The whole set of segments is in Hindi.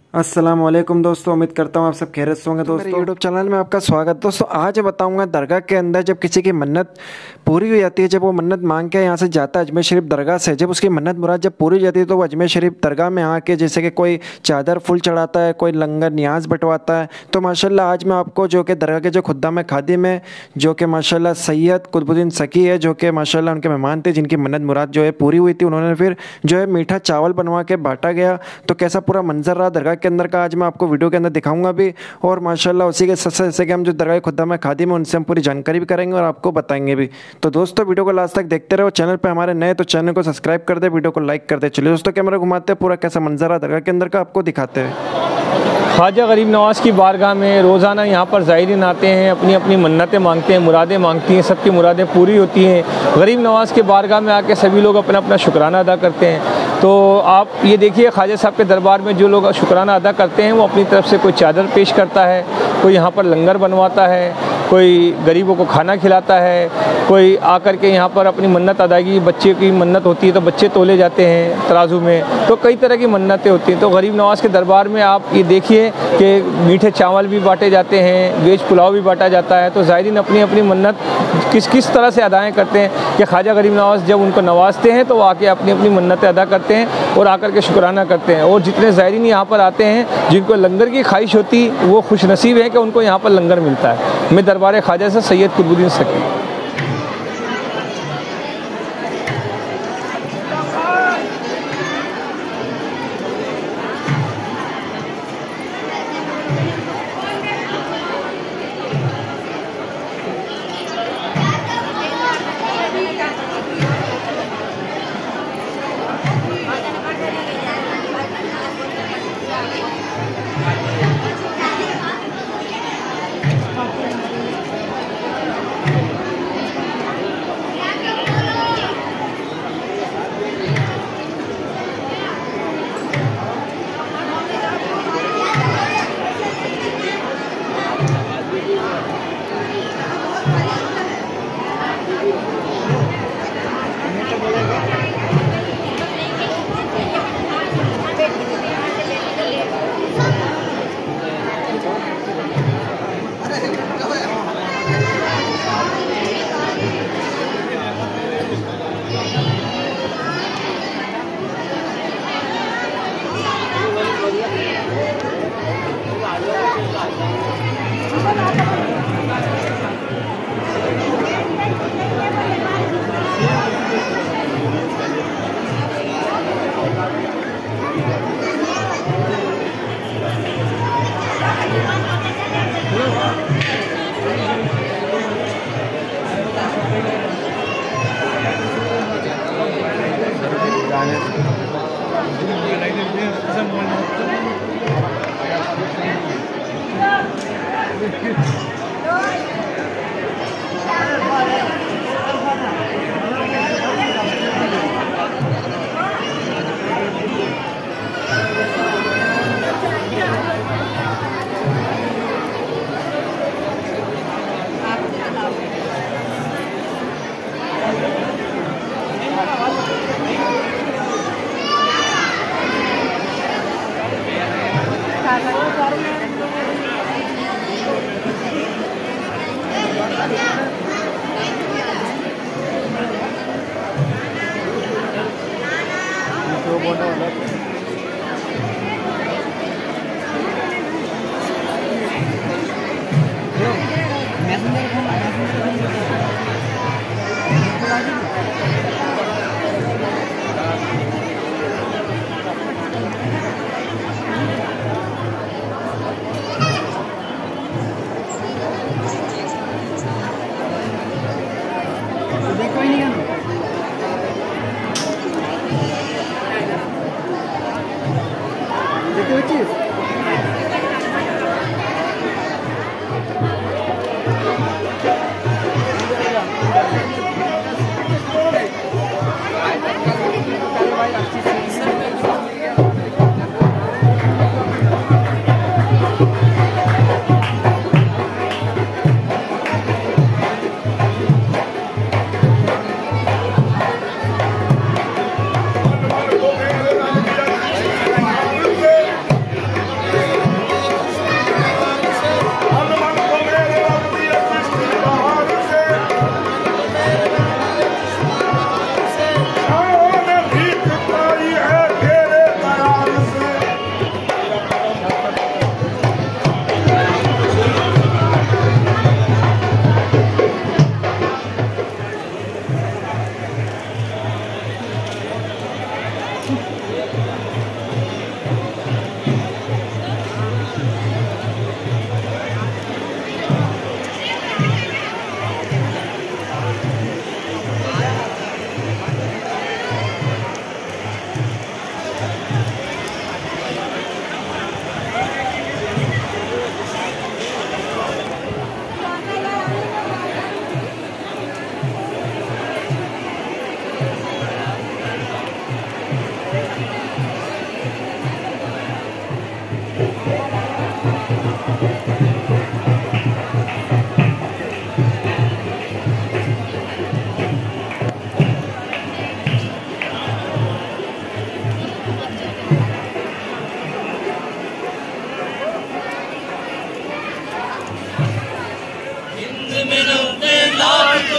अस्सलाम वालेकुम दोस्तों, उम्मीद करता हूँ आप सब खैरियत से होंगे। दोस्तों यूट्यूब चैनल में आपका स्वागत। दोस्तों आज बताऊंगा दरगाह के अंदर जब किसी की मन्नत पूरी हो जाती है, जब वो मन्नत मांग के यहाँ से जाता है अजमेर शरीफ दरगाह से, जब उसकी मन्नत मुराद जब पूरी हो जाती है तो वो अजमेर शरीफ दरगाह में आके जैसे कि कोई चादर फूल चढ़ाता है, कोई लंगर न्याज बंटवाता है। तो माशाल्लाह आज मैं आपको जो कि दरगाह के जो खुद्दाम खादिम है, जो कि माशाल्लाह सैयद कुतुबुद्दीन सकी है, जो कि माशाल्लाह उनके मेहमान थे, जिनकी मन्नत मुराद जो है पूरी हुई थी, उन्होंने फिर जो है मीठा चावल बनवा के बांटा गया। तो कैसा पूरा मंजर रहा दरगाह के अंदर का आज मैं आपको वीडियो के अंदर दिखाऊंगा भी, और माशाल्लाह उसी के साथ जैसे कि हम जो दरगाह खुद्दाम खादिम है उनसे हम पूरी जानकारी भी करेंगे और आपको बताएंगे भी। तो दोस्तों वीडियो को लास्ट तक देखते रहो। चैनल पे हमारे नए तो चैनल को सब्सक्राइब कर दे, वीडियो को लाइक कर दे। चलिए दोस्तों कैमरा घुमाते हैं, पूरा कैसा मंजर है दरगाह के अंदर का आपको दिखाते हैं। ख्वाजा गरीब नवाज़ की बारगाह में रोज़ाना यहाँ पर ज़ायरीन आते हैं, अपनी अपनी मन्नतें मांगते हैं, मुरादें मांगती हैं, सबकी मुरादें पूरी होती हैं। गरीब नवाज़ के बारगाह में आके सभी लोग अपना अपना शुक्राना अदा करते हैं। तो आप ये देखिए ख्वाजा साहब के दरबार में जो लोग शुक्राना अदा करते हैं वो अपनी तरफ से कोई चादर पेश करता है, कोई यहाँ पर लंगर बनवाता है, कोई गरीबों को खाना खिलाता है, कोई आकर के यहाँ पर अपनी मन्नत अदायगी, बच्चे की मन्नत होती है तो बच्चे तोले जाते हैं तराजू में, तो कई तरह की मन्नतें होती हैं। तो गरीब नवाज़ के दरबार में आप ये देखिए कि मीठे चावल भी बांटे जाते हैं, वेज पुलाव भी बांटा जाता है। तो ज़ायरीन अपनी अपनी मन्नत किस तरह से अदाएँ करते हैं कि ख्वाजा गरीब नवाज़ जब उनको नवाजते हैं तो वो आके अपनी अपनी मन्नतें अदा करते हैं और आकर के शुक्राना करते हैं। और जितने ज़ायरीन यहाँ पर आते हैं जिनको लंगर की ख्वाहिश होती वो खुश नसीब है कि उनको यहाँ पर लंगर मिलता है। मैं दरबार ख्वाजा से सैयद कुतुबुद्दीन सकी।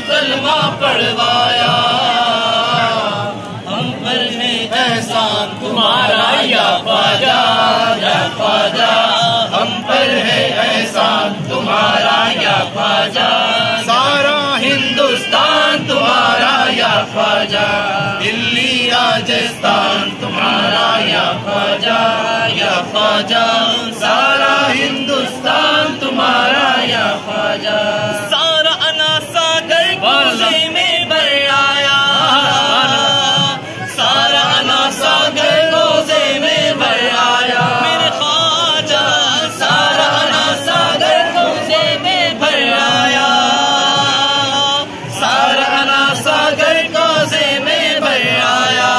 कलमा पढ़वाया, हम पर है एहसान तुम्हारा या ख्वाजा, या ख्वाजा, हम पर है एहसान तुम्हारा या ख्वाजा, सारा हिंदुस्तान तुम्हारा या ख्वाजा, दिल्ली राजस्थान तुम्हारा या ख्वाजा, या ख्वाजा, सारा हिंदुस्तान तुम्हारा या ख्वाजा, सारा अनासा घर कोसे में भर आया, सारा अनासा घर कोसे में भर आया, मेरे ख्वाजा, सारा अनासा घर कोसे में भर आया, सारा अनासा घर कोसे में भर आया,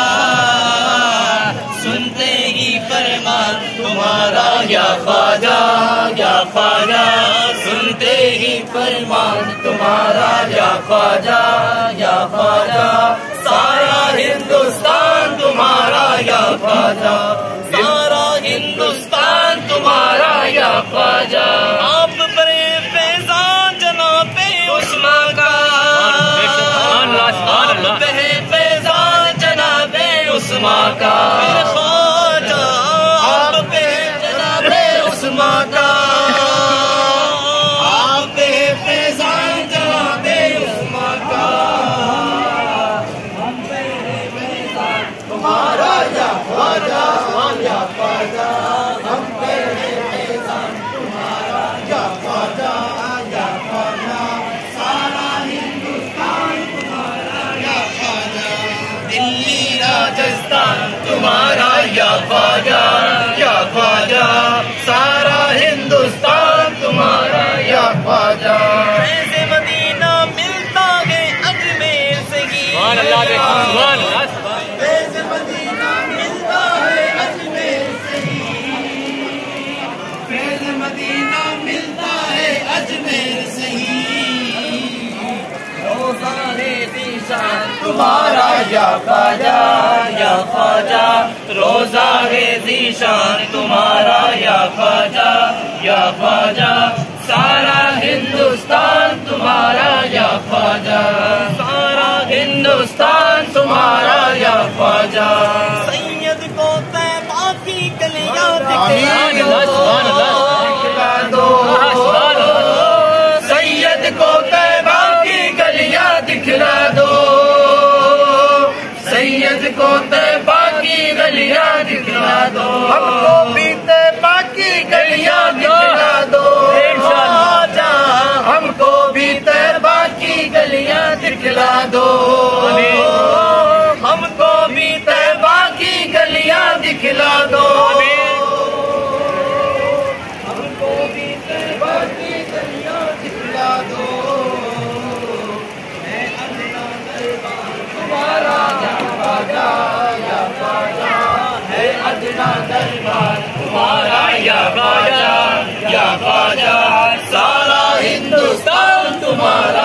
सुनते ही फरमान तुम्हारा या ख्वाजा, या ख्वाजा, सुनते ही फरमान तुम्हारा या ख्वाजा, या ख्वाजा, सारा हिंदुस्तान तुम्हारा या ख्वाजा, सारा हिंदुस्तान तुम्हारा या ख्वाजा, आप बड़े फैजान जनाबे उस्मान का, आप बड़े फैजान जनाबे उस्मान का, ख्वाजा आप पे जनाबे उस्मान का, आप पे फैजान जनाबे उस्मान का, हम पे फैजान तुम्हारा या ख्वाजा, या ख्वाजा, हम पे फैजान तुम्हारा या ख्वाजा, या ख्वाजा, सारा हिंदुस्तान तुम्हारा या ख्वाजा, दिल्ली राजस्थान तुम्हारा या ख्वाजा, या ख्वाजा, सारा हिंदुस्तान तुम्हारा या ख्वाजा, फैज़ मदीना मिलता है अजमेर से ही, फैज़ मदीना मिलता है अजमेर से ही, फैज़ मदीना मिलता है अजमेर से ही, रोज़ाने ज़ीशान तुम्हारा या ख्वाजा, या ख्वाजा, रोज़ाने ज़ीशान तुम्हारा या ख्वाजा, या ख्वाजा, सारा हिंदुस्तान तुम्हारा या ख्वाजा, सारा हिंदुस्तान तुम्हारा या ख्वाजा, सैयद को तैबा की गलियां दिखला दो, सैयद को तैबा की गलियां दिखला दो, सैयद को तैबा की गलियां दिखला दो, हमको भी तैबा की गलियां दिखला दो, ख्वाजा हमको भी तैबा की गलियां दिखला दो, हमको भी तैबा की गलियां दिखला दो, हमको भी तैबा की गलियां दिखला दो, है अदना दरबार तुम्हारा या ख्वाजा, या ख्वाजा, है अदना दरबार तुम्हारा या ख्वाजा, या ख्वाजा, सारा हिंदुस्तान तुम्हारा